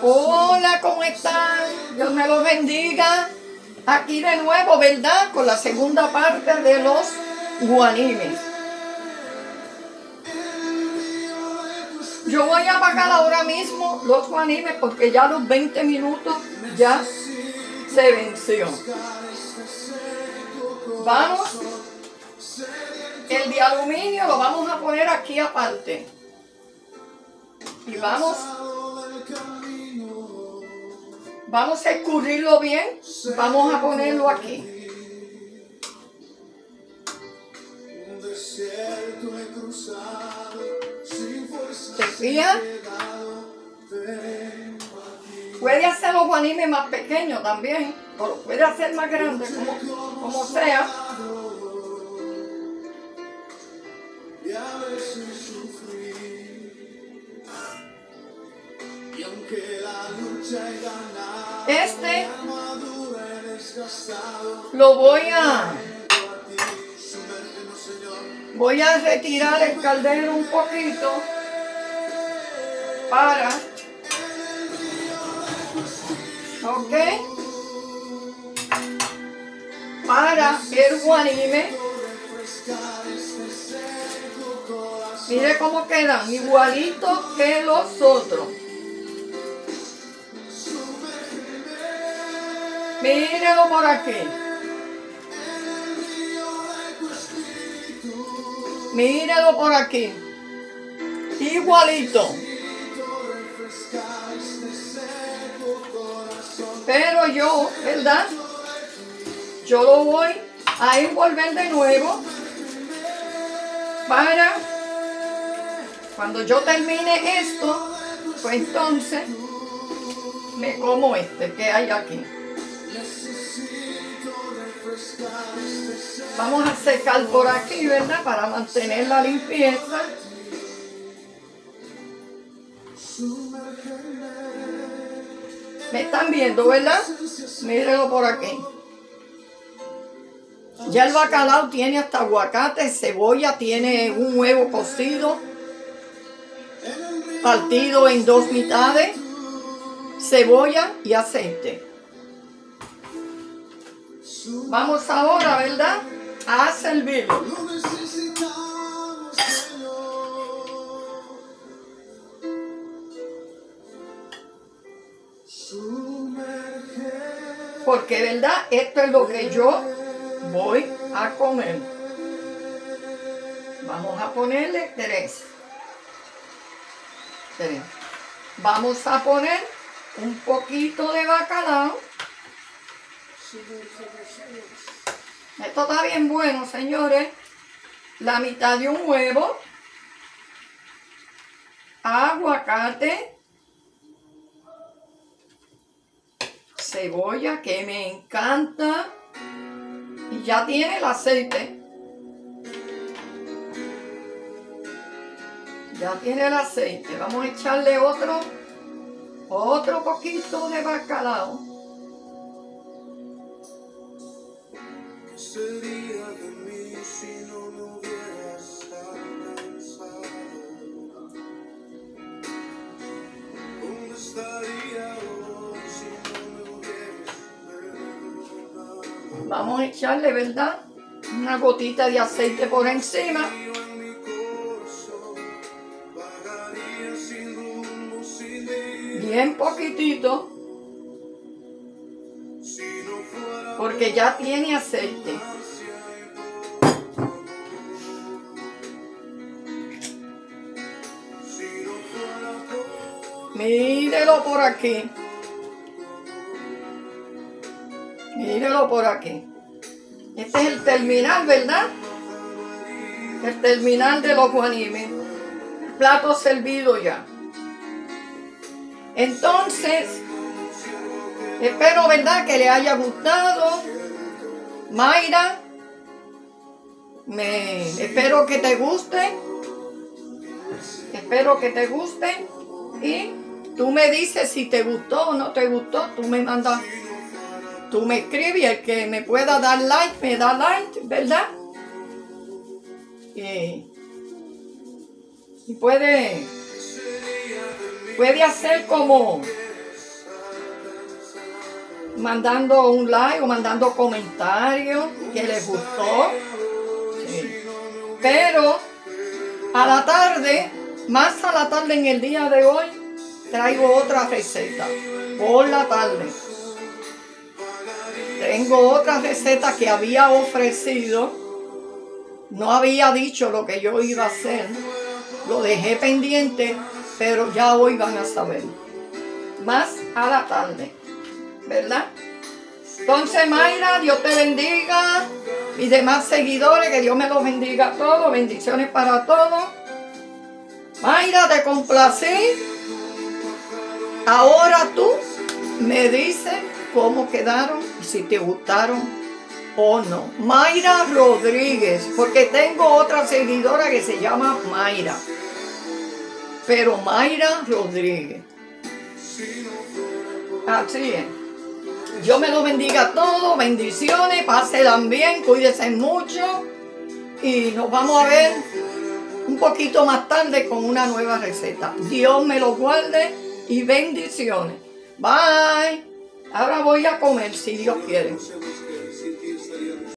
Hola, ¿cómo están? Dios me los bendiga. Aquí de nuevo, ¿verdad? Con la segunda parte de los guanimes. Yo voy a apagar ahora mismo los guanimes porque ya los 20 minutos ya se venció. Vamos. El de aluminio lo vamos a poner aquí aparte. Y vamos a escurrirlo bien. Vamos a ponerlo aquí. ¿Se fija? Puede hacer los guanimes más pequeños también, o lo puede hacer más grandes, como sea. Este lo voy a retirar el caldero un poquito para, para el guanime. Mire cómo quedan, igualitos que los otros. Mírelo por aquí. Mírelo por aquí. Igualito. Pero yo, ¿verdad? Yo lo voy a envolver de nuevo para cuando yo termine esto, pues entonces me como este que hay aquí. Vamos a secar por aquí, ¿verdad? Para mantener la limpieza. ¿Me están viendo, verdad? Mírenlo por aquí. Ya el bacalao tiene hasta aguacate, cebolla, tiene un huevo cocido, partido en dos mitades, cebolla y aceite. Vamos ahora, ¿verdad?, a servirlo. Porque, ¿verdad?, esto es lo que yo voy a comer. Vamos a ponerle tres. Vamos a poner un poquito de bacalao. Esto está bien bueno, señores. La mitad de un huevo. Aguacate. Cebolla, que me encanta. Y ya tiene el aceite. Ya tiene el aceite. Vamos a echarle otro poquito de bacalao. ¿Qué sería de mí si no me hubieras alcanzado? ¿Dónde estaría hoy si no me hubieras perdonado? Vamos a echarle, ¿verdad?, una gotita de aceite por encima. Bien poquitito. Porque ya tiene aceite. Mírelo por aquí. Mírelo por aquí. Este es el terminal, ¿verdad? El terminal de los guanimes. El plato servido ya. Entonces, espero, ¿verdad?, que le haya gustado. Mayra, espero que te guste. Espero que te guste. Y tú me dices si te gustó o no te gustó. Tú me mandas, tú me escribes, y el que me pueda dar like, me da like, ¿verdad? Y puede hacer como mandando un like o mandando comentarios que les gustó. Sí. Pero a la tarde, más a la tarde en el día de hoy, traigo otra receta. Por la tarde. Tengo otra receta que había ofrecido. No había dicho lo que yo iba a hacer. Lo dejé pendiente, pero ya hoy van a saber. Más a la tarde. ¿Verdad? Entonces, Mayra, Dios te bendiga. Mis demás seguidores, que Dios me los bendiga a todos. Bendiciones para todos. Mayra, te complací. Ahora tú me dices cómo quedaron y si te gustaron o no. Mayra Rodríguez, porque tengo otra seguidora que se llama Mayra. Pero Mayra Rodríguez. Así es. Dios me los bendiga a todos. Bendiciones. Pásenla bien. Cuídense mucho. Y nos vamos a ver un poquito más tarde con una nueva receta. Dios me los guarde y bendiciones. Bye. Ahora voy a comer si Dios quiere.